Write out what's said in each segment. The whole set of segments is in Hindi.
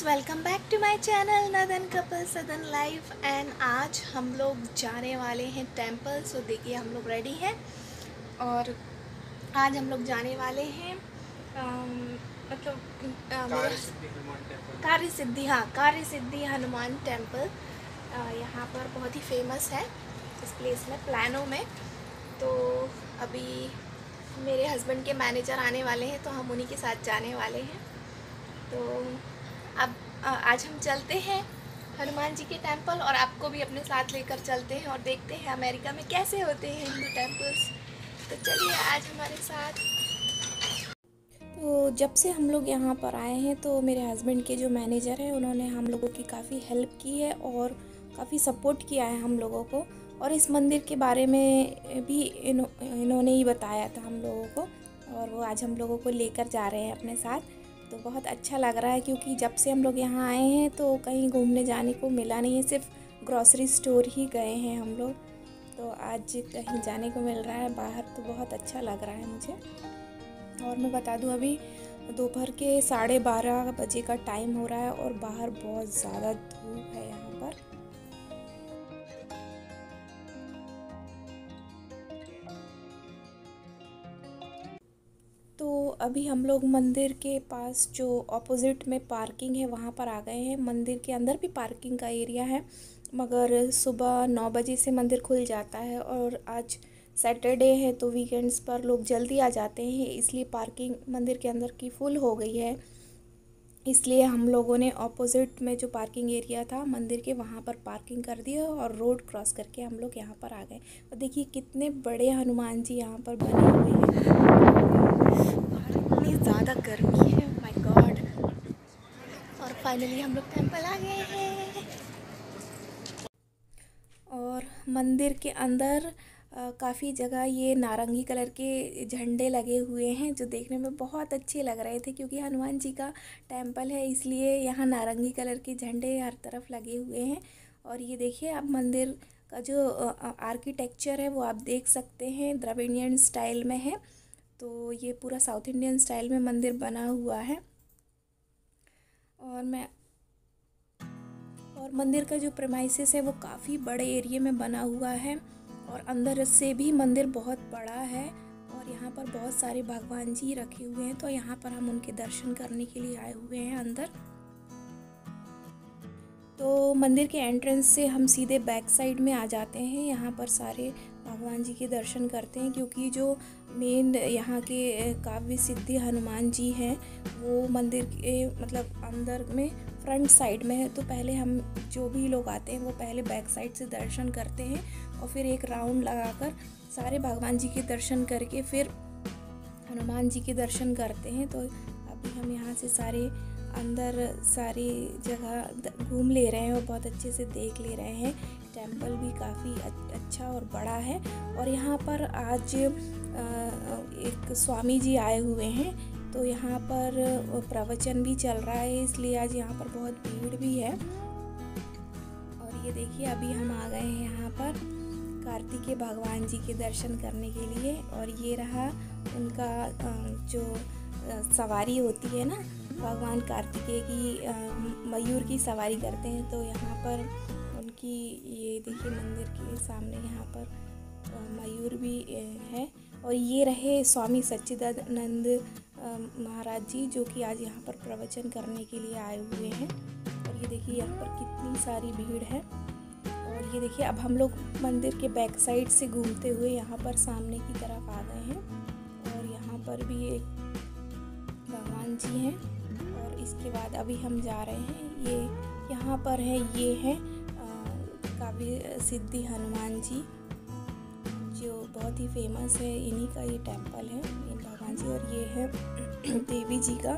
Friends, welcome back to my channel नदन कपल सदन लाइफ। एंड आज हम लोग जाने वाले हैं टेंपल। सो देखिए, हम लोग रेडी हैं और आज हम लोग जाने वाले हैं कार्य सिद्धि, हाँ, कार्य सिद्धि हनुमान टेम्पल। यहाँ पर बहुत ही फेमस है इस प्लेस में, प्लानो में। तो अभी मेरे हस्बैंड के मैनेजर आने वाले हैं, तो हम उन्हीं के साथ जाने वाले हैं। तो अब आज हम चलते हैं हनुमान जी के टेंपल और आपको भी अपने साथ लेकर चलते हैं और देखते हैं अमेरिका में कैसे होते हैं हिंदू टेंपल्स। तो चलिए आज हमारे साथ। तो जब से हम लोग यहाँ पर आए हैं तो मेरे हस्बैंड के जो मैनेजर हैं उन्होंने हम लोगों की काफ़ी हेल्प की है और काफ़ी सपोर्ट किया है हम लोगों को। और इस मंदिर के बारे में भी इन्होंने ही बताया था हम लोगों को, और वो आज हम लोगों को लेकर जा रहे हैं अपने साथ। तो बहुत अच्छा लग रहा है क्योंकि जब से हम लोग यहाँ आए हैं तो कहीं घूमने जाने को मिला नहीं है, सिर्फ ग्रॉसरी स्टोर ही गए हैं हम लोग। तो आज कहीं जाने को मिल रहा है बाहर, तो बहुत अच्छा लग रहा है मुझे। और मैं बता दूँ, अभी दोपहर के 12:30 बजे का टाइम हो रहा है और बाहर बहुत ज़्यादा धूप है यहाँ पर। तो अभी हम लोग मंदिर के पास जो ऑपोजिट में पार्किंग है वहाँ पर आ गए हैं। मंदिर के अंदर भी पार्किंग का एरिया है, मगर सुबह 9 बजे से मंदिर खुल जाता है और आज सैटरडे है तो वीकेंड्स पर लोग जल्दी आ जाते हैं, इसलिए पार्किंग मंदिर के अंदर की फुल हो गई है। इसलिए हम लोगों ने ऑपोजिट में जो पार्किंग एरिया था मंदिर के, वहाँ पर पार्किंग कर दी और रोड क्रॉस करके हम लोग यहाँ पर आ गए। और देखिए कितने बड़े हनुमान जी यहाँ पर बने हुए हैं। इतनी ज़्यादा गर्मी है, माय गॉड। और फाइनली हम लोग टेंपल आ गए हैं। और मंदिर के अंदर काफ़ी जगह ये नारंगी कलर के झंडे लगे हुए हैं जो देखने में बहुत अच्छे लग रहे थे, क्योंकि हनुमान जी का टेंपल है इसलिए यहाँ नारंगी कलर के झंडे हर तरफ लगे हुए हैं। और ये देखिए, अब मंदिर का जो आर्किटेक्चर है वो आप देख सकते हैं, द्रविडियन स्टाइल में है। तो ये पूरा साउथ इंडियन स्टाइल में मंदिर बना हुआ है। और मंदिर का जो प्रेमाइसेस है वो काफ़ी बड़े एरिया में बना हुआ है और अंदर से भी मंदिर बहुत बड़ा है। और यहाँ पर बहुत सारे भगवान जी रखे हुए हैं, तो यहाँ पर हम उनके दर्शन करने के लिए आए हुए हैं अंदर। तो मंदिर के एंट्रेंस से हम सीधे बैक साइड में आ जाते हैं। यहाँ पर सारे भगवान जी के दर्शन करते हैं, क्योंकि जो मेन यहाँ के काव्य सिद्धि हनुमान जी हैं वो मंदिर के मतलब अंदर में फ्रंट साइड में है। तो पहले हम जो भी लोग आते हैं वो पहले बैक साइड से दर्शन करते हैं और फिर एक राउंड लगाकर सारे भगवान जी के दर्शन करके फिर हनुमान जी के दर्शन करते हैं। तो अभी हम यहाँ से सारे अंदर सारी जगह घूम ले रहे हैं और बहुत अच्छे से देख ले रहे हैं। टेंपल भी काफ़ी अच्छा और बड़ा है। और यहाँ पर आज एक स्वामी जी आए हुए हैं, तो यहाँ पर प्रवचन भी चल रहा है, इसलिए आज यहाँ पर बहुत भीड़ भी है। और ये देखिए, अभी हम आ गए हैं यहाँ पर कार्तिकेय भगवान जी के दर्शन करने के लिए। और ये रहा उनका जो सवारी होती है ना, भगवान कार्तिकेय की मयूर की सवारी करते हैं। तो यहाँ पर उनकी ये देखिए मंदिर के सामने यहाँ पर मयूर भी है। और ये रहे स्वामी सच्चिदानंद महाराज जी, जो कि आज यहाँ पर प्रवचन करने के लिए आए हुए हैं। और ये देखिए यहाँ पर कितनी सारी भीड़ है। और ये देखिए, अब हम लोग मंदिर के बैक साइड से घूमते हुए यहाँ पर सामने की तरफ आ गए हैं। और यहाँ पर भी एक भगवान जी हैं। और इसके बाद अभी हम जा रहे हैं, ये यहाँ पर है, ये है काव्य सिद्धि हनुमान जी, जो बहुत ही फेमस है। इन्हीं का ये टेंपल है, इन भगवान जी। और ये है देवी जी का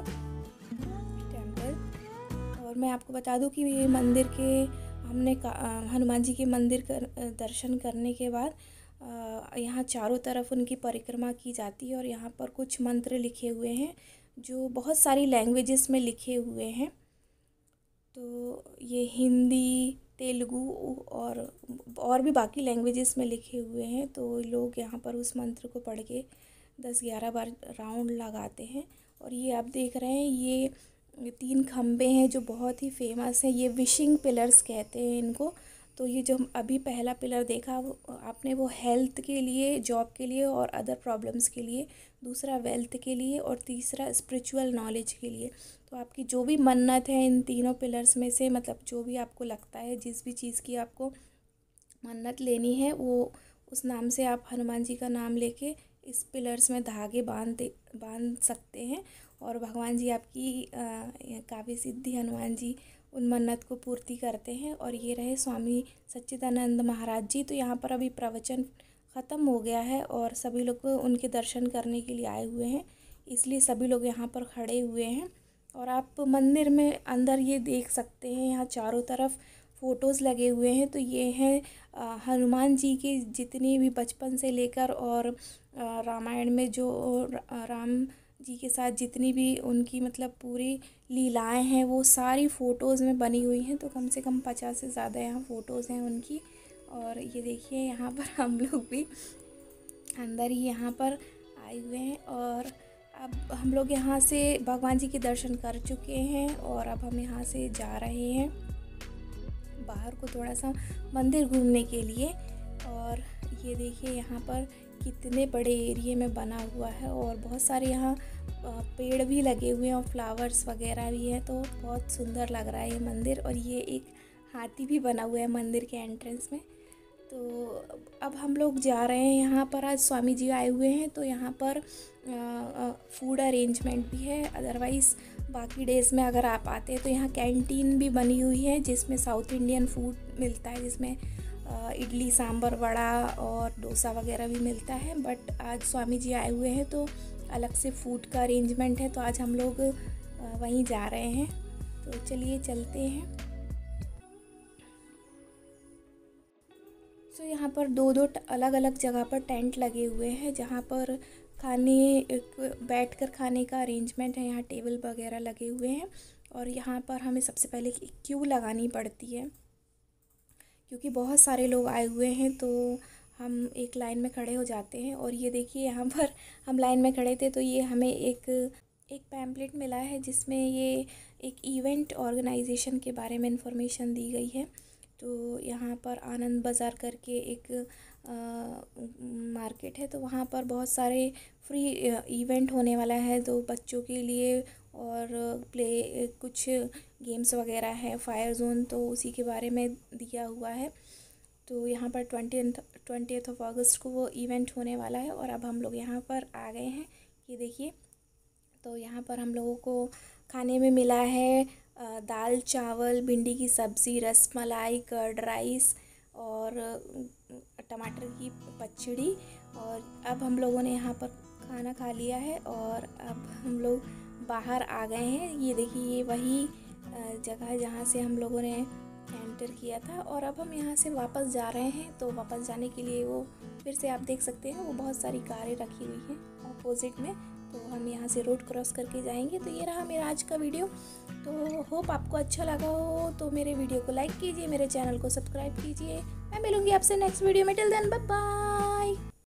टेंपल। और मैं आपको बता दूं कि ये मंदिर के हमने हनुमान जी के मंदिर का दर्शन करने के बाद यहाँ चारों तरफ उनकी परिक्रमा की जाती है। और यहाँ पर कुछ मंत्र लिखे हुए हैं जो बहुत सारी लैंग्वेजेस में लिखे हुए हैं। तो ये हिंदी, तेलुगु और भी बाकी लैंग्वेजेस में लिखे हुए हैं। तो लोग यहाँ पर उस मंत्र को पढ़ के 10-11 बार राउंड लगाते हैं। और ये आप देख रहे हैं, ये 3 खम्भे हैं जो बहुत ही फेमस हैं। ये विशिंग पिलर्स कहते हैं इनको। तो ये जो अभी पहला पिलर देखा आपने, वो हेल्थ के लिए, जॉब के लिए और अदर प्रॉब्लम्स के लिए। दूसरा वेल्थ के लिए और तीसरा स्पिरिचुअल नॉलेज के लिए। तो आपकी जो भी मन्नत है इन तीनों पिलर्स में से, मतलब जो भी आपको लगता है, जिस भी चीज़ की आपको मन्नत लेनी है, वो उस नाम से आप हनुमान जी का नाम लेके इस पिलर्स में धागे बांध सकते हैं और भगवान जी आपकी काव्य सिद्धि हनुमान जी उन मन्नत को पूर्ति करते हैं। और ये रहे स्वामी सच्चिदानंद महाराज जी। तो यहाँ पर अभी प्रवचन ख़त्म हो गया है और सभी लोग उनके दर्शन करने के लिए आए हुए हैं, इसलिए सभी लोग यहाँ पर खड़े हुए हैं। और आप मंदिर में अंदर ये देख सकते हैं, यहाँ चारों तरफ फ़ोटोज़ लगे हुए हैं। तो ये हैं हनुमान जी के जितनी भी बचपन से लेकर और रामायण में जो राम जी के साथ जितनी भी उनकी मतलब पूरी लीलाएं हैं, वो सारी फ़ोटोज़ में बनी हुई हैं। तो कम से कम 50 से ज़्यादा यहाँ फ़ोटोज़ हैं उनकी। और ये देखिए यहाँ पर हम लोग भी अंदर ही यहाँ पर आए हुए हैं। और अब हम लोग यहाँ से भगवान जी के दर्शन कर चुके हैं और अब हम यहाँ से जा रहे हैं बाहर को थोड़ा सा मंदिर घूमने के लिए। और ये देखिए यहाँ पर कितने बड़े एरिया में बना हुआ है और बहुत सारे यहाँ पेड़ भी लगे हुए हैं और फ्लावर्स वगैरह भी हैं। तो बहुत सुंदर लग रहा है ये मंदिर। और ये एक हाथी भी बना हुआ है मंदिर के एंट्रेंस में। तो अब हम लोग जा रहे हैं यहाँ पर, आज स्वामी जी आए हुए हैं तो यहाँ पर फूड अरेंजमेंट भी है। अदरवाइज़ बाकी डेज़ में अगर आप आते हैं तो यहाँ कैंटीन भी बनी हुई है जिसमें साउथ इंडियन फूड मिलता है, जिसमें इडली सांभर वड़ा और डोसा वगैरह भी मिलता है। बट आज स्वामी जी आए हुए हैं तो अलग से फूड का अरेंजमेंट है, तो आज हम लोग वहीं जा रहे हैं। तो चलिए चलते हैं। तो यहाँ पर दो अलग अलग जगह पर टेंट लगे हुए हैं जहाँ पर बैठकर खाने का अरेंजमेंट है। यहाँ टेबल वगैरह लगे हुए हैं और यहाँ पर हमें सबसे पहले क्यू लगानी पड़ती है क्योंकि बहुत सारे लोग आए हुए हैं, तो हम एक लाइन में खड़े हो जाते हैं। और ये देखिए यहाँ पर हम लाइन में खड़े थे तो ये हमें एक पैम्पलेट मिला है जिसमें ये एक इवेंट ऑर्गेनाइजेशन के बारे में इंफॉर्मेशन दी गई है। तो यहाँ पर आनंद बाज़ार करके एक मार्केट है, तो वहाँ पर बहुत सारे फ्री इवेंट होने वाला है तो बच्चों के लिए, और कुछ गेम्स वगैरह है, फायर जोन, तो उसी के बारे में दिया हुआ है। तो यहाँ पर 20th ऑफ अगस्त को वो इवेंट होने वाला है और अब हम लोग यहाँ पर आ गए हैं। ये देखिए, तो यहाँ पर हम लोगों को खाने में मिला है दाल चावल, भिंडी की सब्ज़ी, रसमलाई, कर्ड राइस और टमाटर की पचड़ी। और अब हम लोगों ने यहाँ पर खाना खा लिया है और अब हम लोग बाहर आ गए हैं। ये देखिए, ये वही जगह है जहाँ से हम लोगों ने एंटर किया था और अब हम यहाँ से वापस जा रहे हैं। तो वापस जाने के लिए वो फिर से आप देख सकते हैं, वो बहुत सारी कारें रखी हुई हैं अपोजिट में, तो हम यहाँ से रोड क्रॉस करके जाएंगे। तो ये रहा मेरा आज का वीडियो। तो होप आपको अच्छा लगा हो, तो मेरे वीडियो को लाइक कीजिए, मेरे चैनल को सब्सक्राइब कीजिए। मैं मिलूँगी आपसे नेक्स्ट वीडियो में। Till then bye bye.